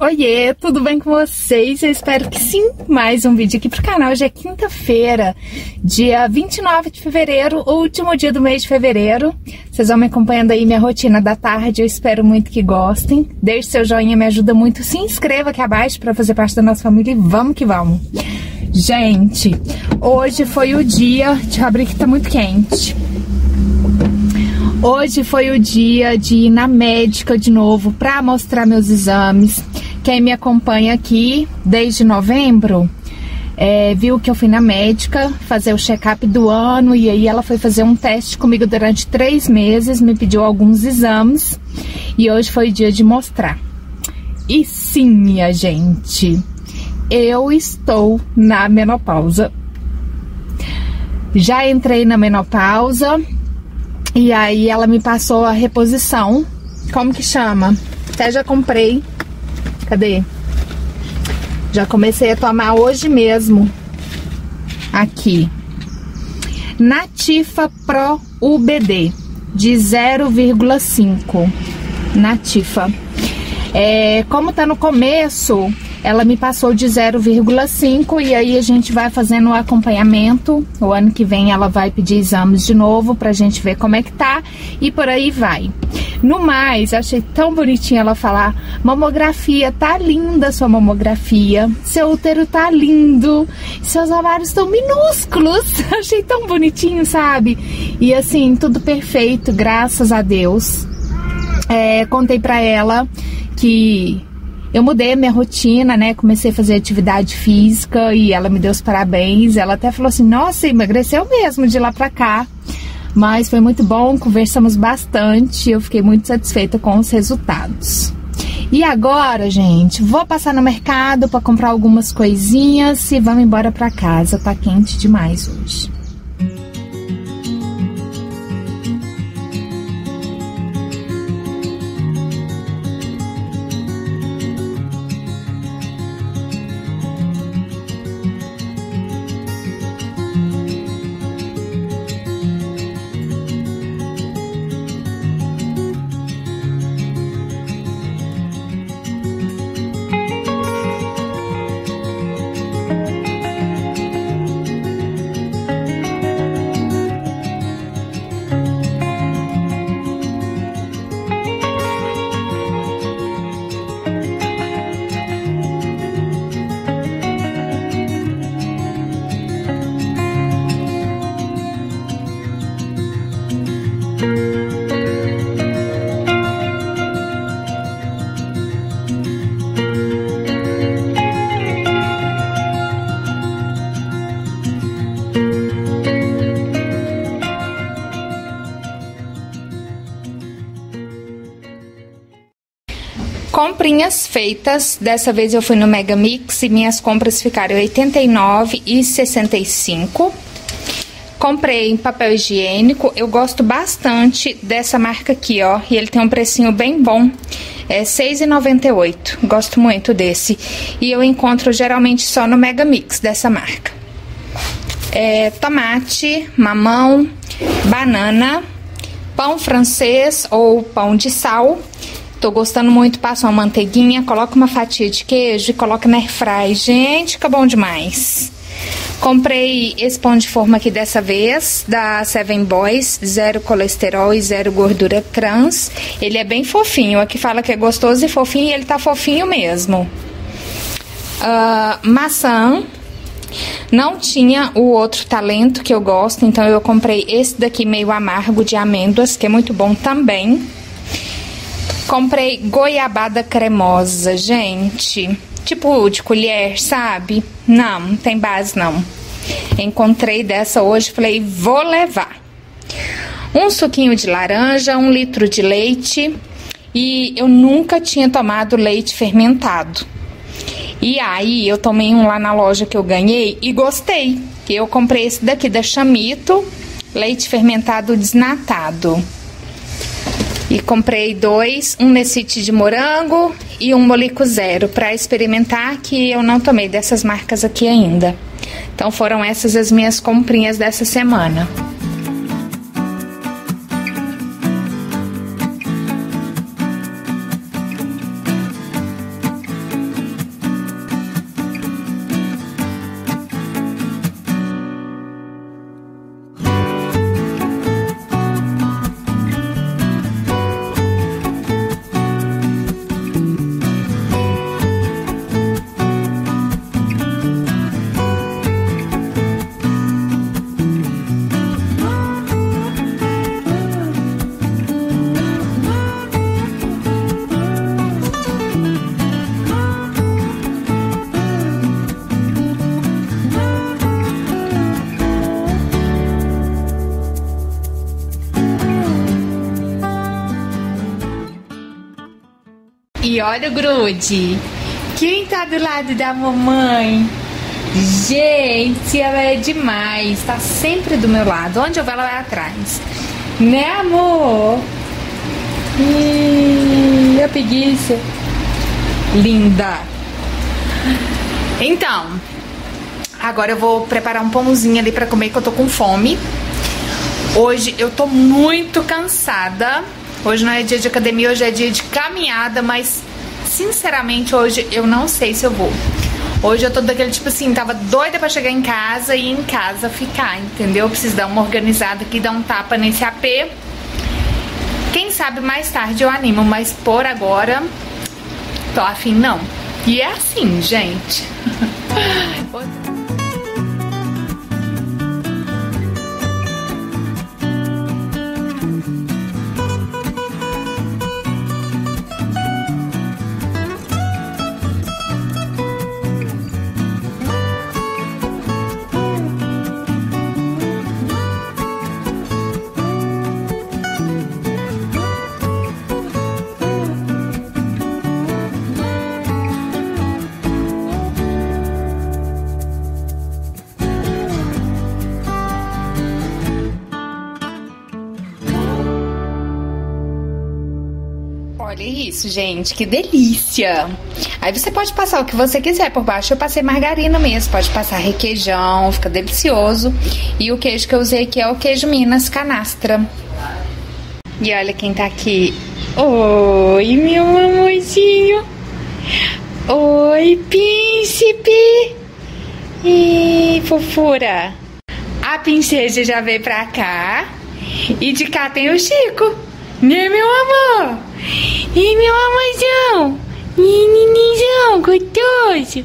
Oiê, tudo bem com vocês? Eu espero que sim. Mais um vídeo aqui pro canal. Hoje é quinta-feira, dia 29 de fevereiro, o último dia do mês de fevereiro. Vocês vão me acompanhando aí minha rotina da tarde, eu espero muito que gostem. Deixe seu joinha, me ajuda muito. Se inscreva aqui abaixo para fazer parte da nossa família e vamos que vamos. Gente, hoje foi o dia... Deixa eu abrir que tá muito quente. Hoje foi o dia de ir na médica de novo para mostrar meus exames. Quem me acompanha aqui desde novembro viu que eu fui na médica fazer o check-up do ano e aí ela foi fazer um teste comigo durante 3 meses, me pediu alguns exames e hoje foi o dia de mostrar. E sim, minha gente, eu estou na menopausa. Já entrei na menopausa e aí ela me passou a reposição, como que chama? Até já comprei. Cadê? Já comecei a tomar hoje mesmo. Aqui. Nativa Pro UBD de 0,5. Nativa. Como tá no começo, ela me passou de 0,5 e aí a gente vai fazendo o acompanhamento. O ano que vem ela vai pedir exames de novo pra gente ver como é que tá e por aí vai. No mais, achei tão bonitinho ela falar: mamografia, tá linda sua mamografia, seu útero tá lindo, seus ovários estão minúsculos. Achei tão bonitinho, sabe? E assim, tudo perfeito, graças a Deus. Contei pra ela que eu mudei a minha rotina, né? Comecei a fazer atividade física e ela me deu os parabéns. Ela até falou assim: nossa, emagreceu mesmo de lá pra cá. Mas foi muito bom, conversamos bastante, eu fiquei muito satisfeita com os resultados. E agora, gente, vou passar no mercado para comprar algumas coisinhas e vamos embora para casa, tá quente demais hoje. Comprinhas feitas, dessa vez eu fui no Mega Mix e minhas compras ficaram R$ 89,65. Comprei papel higiênico, eu gosto bastante dessa marca aqui, ó, e ele tem um precinho bem bom, é R$ 6,98, gosto muito desse. E eu encontro geralmente só no Mega Mix dessa marca. Tomate, mamão, banana, pão francês ou pão de sal. Tô gostando muito, passa uma manteiguinha, coloca uma fatia de queijo e coloca na airfry. Gente, fica bom demais. Comprei esse pão de forma aqui dessa vez, da Seven Boys, 0 colesterol e 0 gordura trans. Ele é bem fofinho, aqui fala que é gostoso e fofinho e ele tá fofinho mesmo. Maçã. Não tinha o outro talento que eu gosto, então eu comprei esse daqui meio amargo de amêndoas, que é muito bom também. Comprei goiabada cremosa, gente, tipo de colher, sabe? Não tem base não. Encontrei dessa hoje, falei, vou levar. Um suquinho de laranja, 1 litro de leite. E eu nunca tinha tomado leite fermentado. E aí eu tomei um lá na loja que eu ganhei e gostei. Eu comprei esse daqui da Chamito, leite fermentado desnatado. E comprei 2, um Nessite de morango e um Molico Zero para experimentar, que eu não tomei dessas marcas aqui ainda. Então foram essas as minhas comprinhas dessa semana. olha o grude. Quem tá do lado da mamãe? Gente, ela é demais. Tá sempre do meu lado. Onde eu vou, ela vai atrás. Né, amor? A preguiça. Linda. Então, agora eu vou preparar um pãozinho ali pra comer, que eu tô com fome. Hoje eu tô muito cansada. Hoje não é dia de academia, hoje é dia de caminhada, mas sinceramente hoje eu não sei se eu vou. Hoje eu tô daquele tipo assim, tava doida pra chegar em casa e em casa ficar, entendeu? Eu preciso dar uma organizada aqui, dar um tapa nesse AP. Quem sabe mais tarde eu animo, mas por agora tô afim não. E é assim, gente. Olha isso, gente, que delícia! Aí você pode passar o que você quiser por baixo. Eu passei margarina mesmo, pode passar requeijão, fica delicioso. E o queijo que eu usei aqui é o queijo Minas Canastra. E olha quem tá aqui. Oi, meu amorzinho! Oi, príncipe! Ih, fofura! A princesa já veio pra cá. E de cá tem o Chico. Né, meu amor? E meu amorzão? Nininizão, gostoso.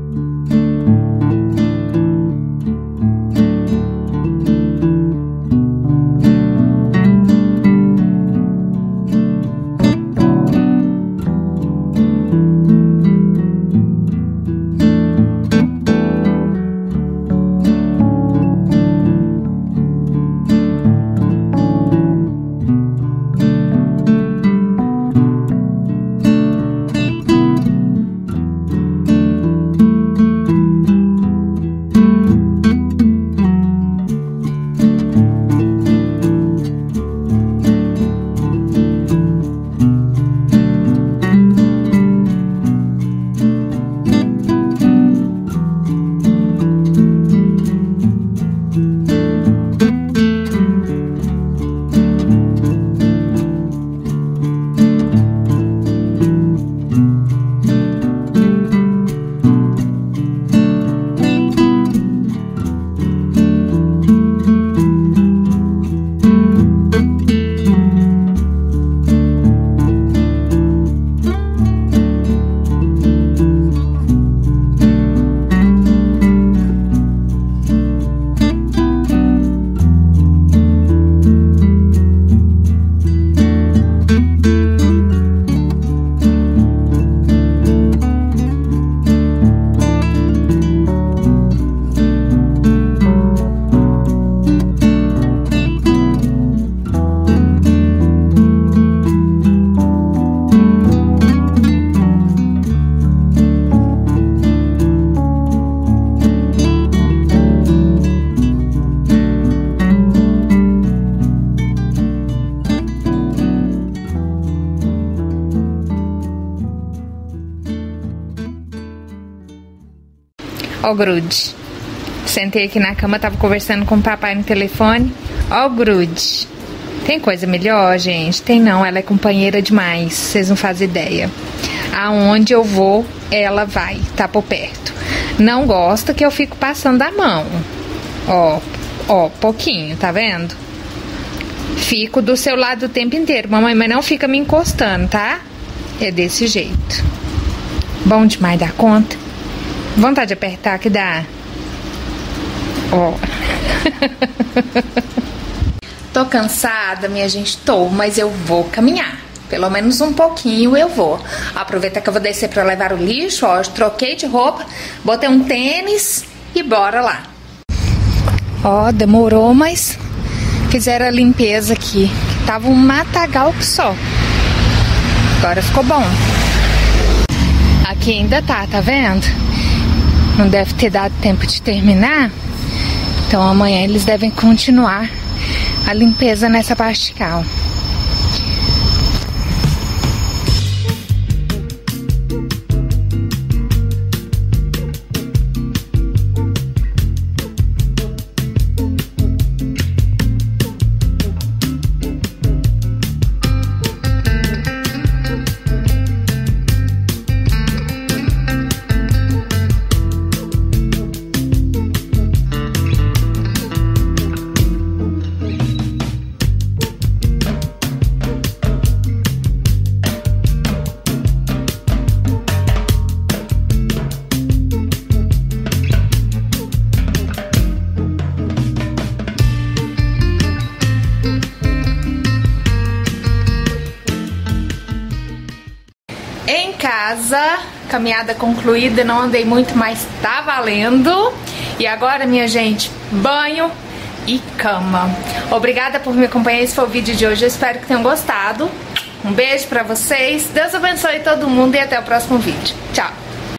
Ó o grude. Sentei aqui na cama, tava conversando com o papai no telefone. Ó o grude. Tem coisa melhor, gente? Tem não, ela é companheira demais. Vocês não fazem ideia. Aonde eu vou, ela vai, tá por perto. Não gosta que eu fico passando a mão. Ó, pouquinho, tá vendo? Fico do seu lado o tempo inteiro, mamãe, mas não fica me encostando, tá? É desse jeito. Bom demais dar conta. Vontade de apertar que dá. Ó. Tô cansada, minha gente, tô, mas eu vou caminhar. Pelo menos um pouquinho eu vou. Aproveitar que eu vou descer pra levar o lixo, ó. Troquei de roupa, botei um tênis e bora lá. Ó, demorou, mas fizeram a limpeza aqui. Tava um matagal que só. Agora ficou bom. aqui ainda tá vendo? Não deve ter dado tempo de terminar. Então amanhã eles devem continuar a limpeza nessa parte de cá, ó. Em casa, caminhada concluída, não andei muito, mas tá valendo. E agora, minha gente, banho e cama. Obrigada por me acompanhar, esse foi o vídeo de hoje, eu espero que tenham gostado. Um beijo pra vocês, Deus abençoe todo mundo e até o próximo vídeo. Tchau!